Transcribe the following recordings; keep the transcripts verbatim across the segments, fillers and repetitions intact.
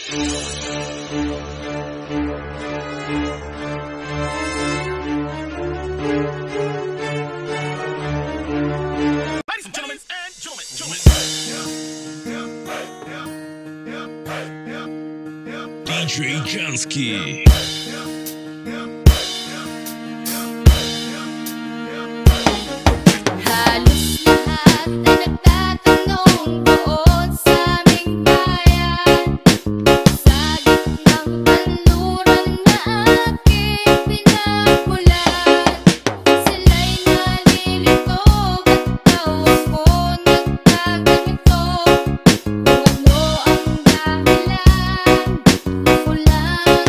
D J Jansky. Halos lahat na nagtatanong doon sa aming bayan, sa gitnang kanluran na aking pinagmulan. Sila'y nalilito, ba't daw ako nagkaganito? Kung ano ang dahilan, ako lang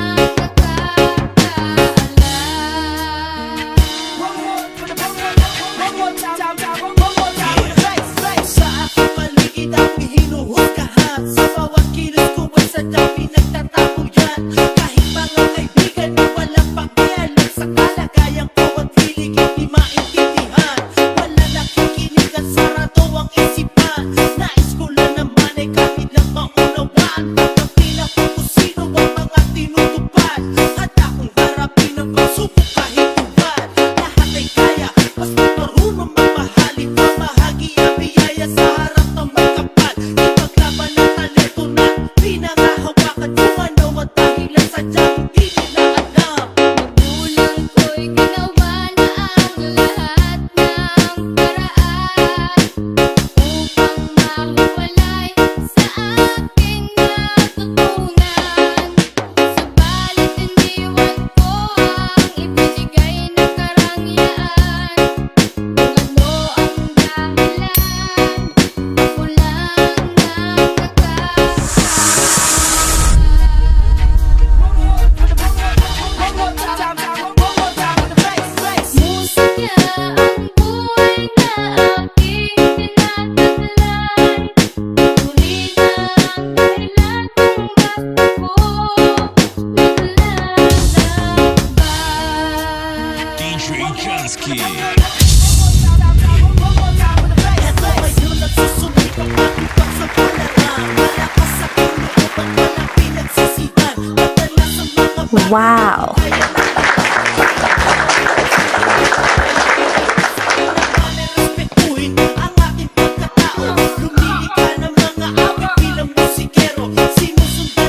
nakakaalam. Sa aking paligid ang hinuhusgahan, sa bawat kilos ko ay sadyang pinagtatapo yan. Kahit mga kaibigan na walang pakialam sa kalagayan ko at feeling hindi maintindihan. Wala nakikinig at sarado ang isipan. Nais ko lang naman ay kahit lang maunawaan ang pinapakusino ang mga tinutupad. At akong harapin ang pagsubok kahit tubad. Lahat ay kaya, basta marunong mamahalin. Mamahagi ang biyaya sa harap ng may kapal. Ipaglaban ng talento na pinangahawakan. Kung ano ang dahilan sadyang hindi nila alam. Magulang ko'y ginawa na ang lahat ng paraan upang mahiwalay sa aking natutunan. Subalit iniwan ko ang ibinigay na karangyaan. Kung ano ang dahilan, ako lang Musika ang buhay na aking tinataglan. Uri ng dahilan kung bakit ako naglalakbay. D J Jansky. Eto ngayon nagsusumikap aking pagsapalaran. Malakas sa pinoob at walang pinagsisihan. Madalas ang mga Wow. respetuhin ang aking pagkatao. Lumili ka ng mga awit bilang musikero. Sinusundan